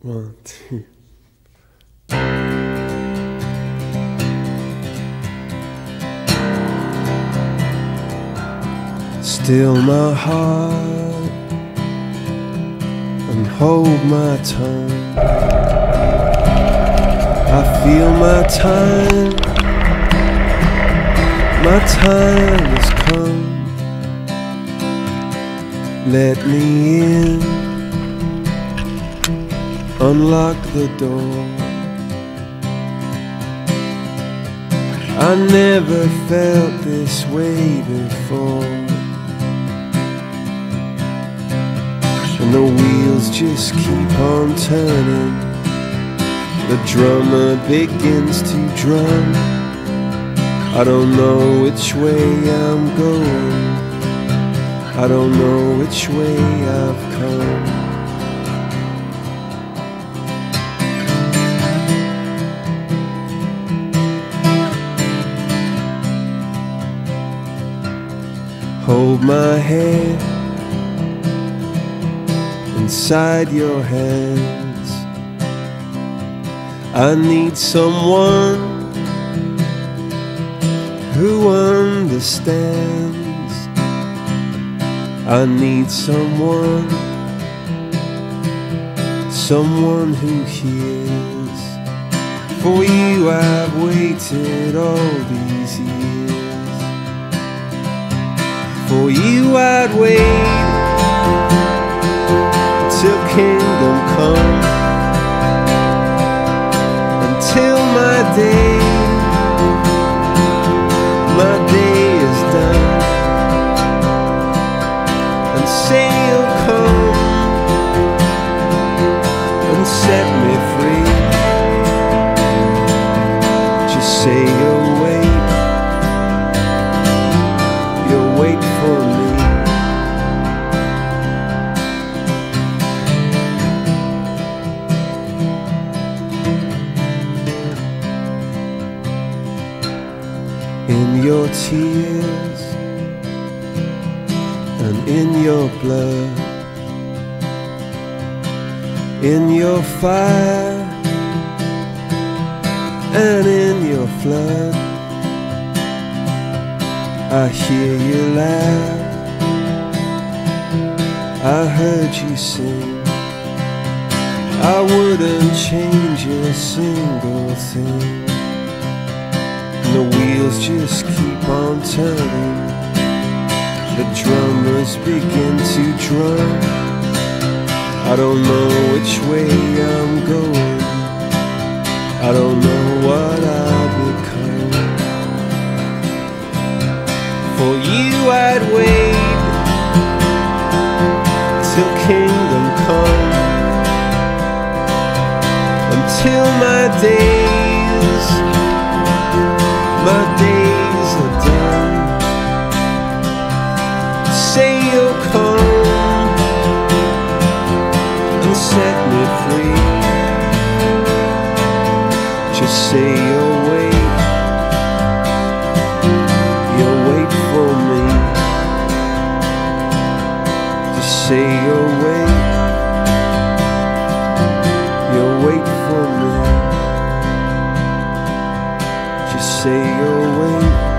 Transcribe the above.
One, two. Still my heart and hold my tongue. I feel my time has come. Let me in, unlock the door. I never felt this way before, and the wheels just keep on turning. The drummer begins to drum. I don't know which way I'm going, I don't know which way I've come. Hold my hand inside your hands. I need someone who understands. I need someone who hears. For you I've waited all these years. For you I'd wait till kingdom come, until my day is done, and say you'll come and set me free. Just say you'll wait for me. In your tears and in your blood, in your fire and in your flood, I hear you laugh, I heard you sing. I wouldn't change a single thing. The wheels just keep on turning. The drummers begin to drum. I don't know which way I'm going, I don't know what I'll become. For you I'd wait till kingdom come, until my days are done. Say you'll come and set me free. Just say you'll wait for me. Just say you'll wait for me. Just say you'll wait.